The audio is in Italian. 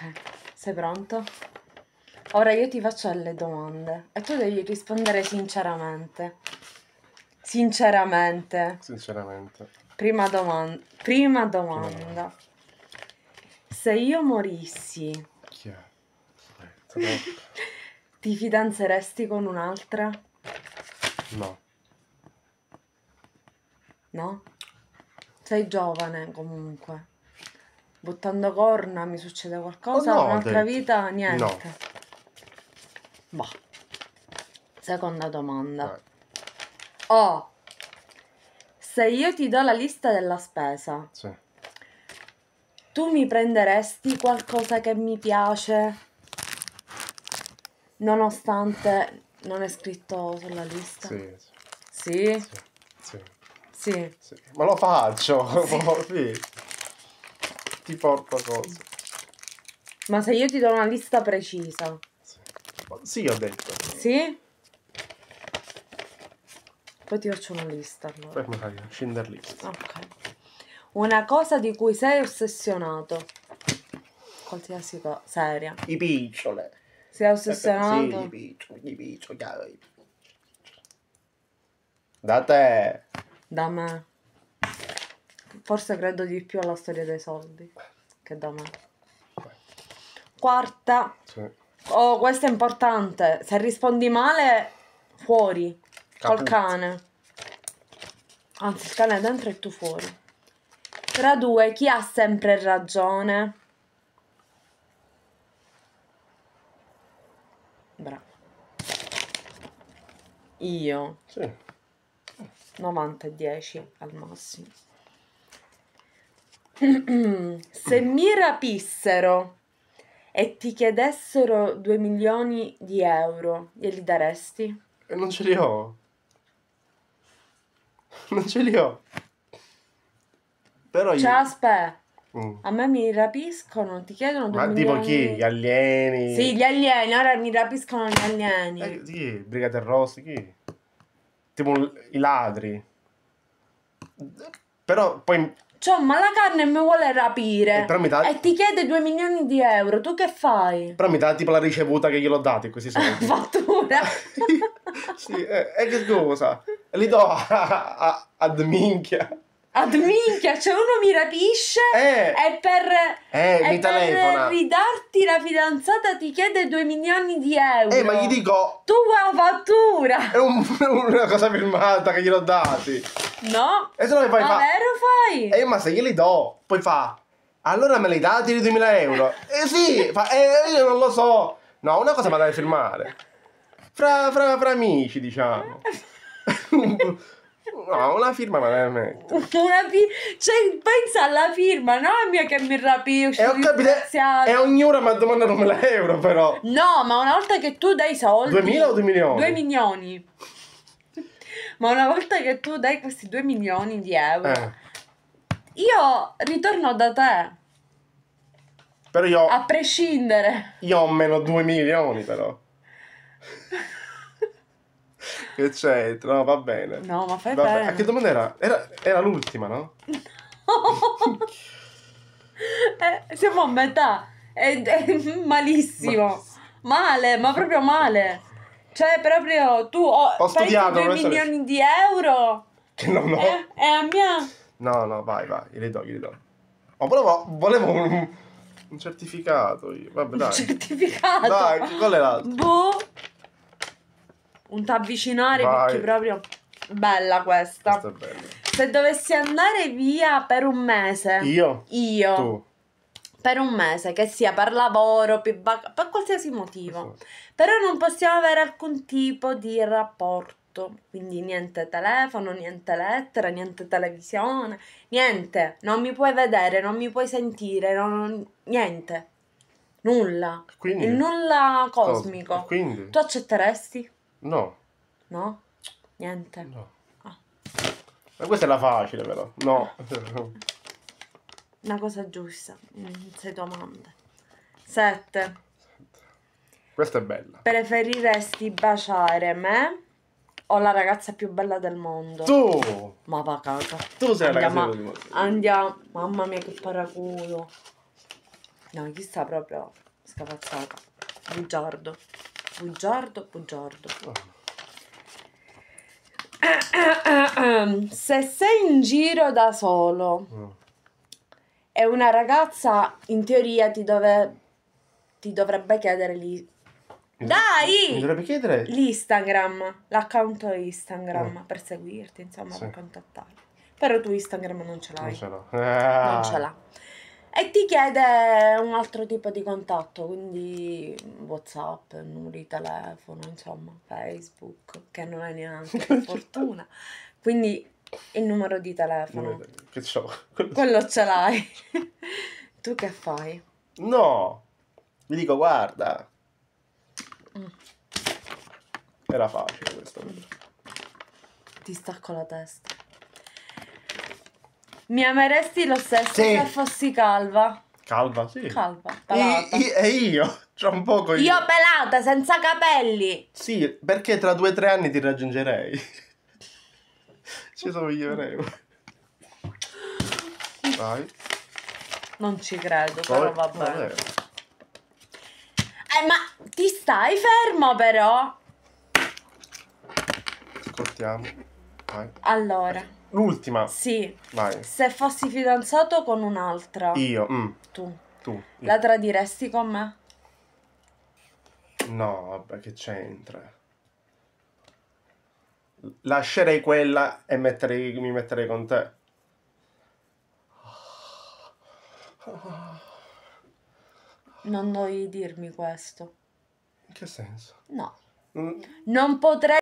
Ok, sei pronto? Ora io ti faccio delle domande e tu devi rispondere sinceramente. Sinceramente. Sinceramente. Prima domanda. Se io morissi, Chi è? Troppo. ti fidanzeresti con un'altra? No. No? Sei giovane comunque. Buttando corna mi succede qualcosa? Oh, no, Un'altra detto. vita? Niente. No. Boh. Seconda domanda. Vai. Oh, se io ti do la lista della spesa, Sì. tu mi prenderesti qualcosa che mi piace, nonostante non è scritto sulla lista? Sì. Sì? Sì. Sì. Sì. Sì. Ma lo faccio. Sì. Ti porto cose. Ma se io ti do una lista precisa? Sì. Sì, ho detto. Sì? Poi ti faccio una lista allora. Poi magari Schindler List. Ok. Una cosa di cui sei ossessionato. Qualsiasi cosa. Seria. I picciole. Sei Sì, ossessionato? i piccioli, chiaro. Da te. Da me. Forse credo di più alla storia dei soldi che da me. Quarta. Sì. Oh, questo è importante. Se rispondi male, fuori. Col Caput. cane. Anzi, il cane è dentro e tu fuori. Tra due, chi ha sempre ragione? Bravo. Io. Sì. 90 e 10 al massimo. Se mi rapissero e ti chiedessero 2 milioni di euro, glieli daresti? E non ce li ho. Non ce li ho. Però Cioè, io... aspetta, Mm. a me mi rapiscono, ti chiedono 2 Ma tipo chi? milioni... Gli alieni? Sì, gli alieni, ora mi rapiscono gli alieni. Chi? Brigate Rosse, chi? Tipo i ladri. Però poi... Cioè, ma la carne mi vuole rapire però mi dà... e ti chiede 2 milioni di euro, tu che fai? Però mi dà tipo la ricevuta che gliel'ho dati questi soldi. Fattura. Sì, e che cosa? E li do ad minchia. Ad minchia, cioè uno mi rapisce e mi telefona. ridarti la fidanzata ti chiede 2 milioni di euro. Ma gli dico... Tu vuoi la fattura? È una cosa firmata che gliel'ho dati. No. E se no mi fai Ma vero fai? ma se glieli do, poi fa... Allora me li dati di 2000 euro? Sì, io non lo so. No, una cosa ma da firmare. Fra amici, diciamo. No, una firma ma veramente. Cioè, pensa alla firma, no? Mia che mi rapisce. E ho capito. E ogni ora mi ha domandato 1000 euro, però. No, ma una volta che tu dai soldi. 2000 o 2 milioni? 2 milioni. Ma una volta che tu dai questi 2 milioni di euro, io ritorno da te. Però io... A prescindere. Io ho meno 2 milioni, però. Che c'entra? No, va bene. No, ma fai Vabbè, bene. a che domanda era? Era l'ultima, no? Siamo a metà. È malissimo. Male, ma proprio male. Cioè, proprio tu Ho studiato, 2 professore. milioni di euro. Che non ho. E a mia. No, vai, glieli do. Ma volevo un certificato io. Vabbè, dai. Un certificato. Dai, qual è l'altro? Boh. Un t'avvicinare Vai. perché proprio bella questa. Questo è bello. Se dovessi andare via per un mese. Io? Io. Tu? Per un mese, che sia per lavoro, per qualsiasi motivo. Però non possiamo avere alcun tipo di rapporto. Quindi niente telefono, niente lettera, niente televisione, niente. Non mi puoi vedere, non mi puoi sentire, niente. Nulla. Quindi? Il nulla cosmico. E quindi? Tu accetteresti? No. No? Niente. No. Ma questa è la facile, però. No. Una cosa giusta. 6 domande. 7. Questa è bella. Preferiresti baciare me o la ragazza più bella del mondo? Tu! Ma va caca. Tu sei la ragazza del mondo. Andiamo. Mamma mia che paraculo. No, chi sta proprio scafazzata. Bugiardo. Bugiardo, bugiardo. Se sei in giro da solo e una ragazza in teoria ti dovrebbe chiedere lì. Mi Dai! dovrebbe chiedere? L'Instagram, l'account Instagram per seguirti, insomma, per contattarti. Però tu Instagram non ce l'hai. Non ce l'ho. Non ce l'ha. E ti chiede un altro tipo di contatto, quindi WhatsApp, numero di telefono, insomma, Facebook, che non è neanche, per fortuna. Quindi il numero di telefono, Che c'ho? quello ce l'hai. Tu che fai? No! Vi dico, guarda. Era facile questo. Ti stacco la testa. Mi ameresti lo stesso Sì. se fossi calva? Calva, sì. Calva, pelata. E io? Tra un poco Io pelata, senza capelli. Sì, perché tra 2 o 3 anni ti raggiungerei. Ci somiglieremo. Vai. Non ci credo, però va bene. Vabbè. Ma ti stai fermo però? Ascoltiamo. Vai. Allora, L'ultima. sì. Vai. Se fossi fidanzato con un'altra, Io. tu Tu. la tradiresti con me? No, vabbè, che c'entra? Lascerei quella e mi metterei con te. Non dovevi dirmi questo. In che senso? No. Mm. Non potrei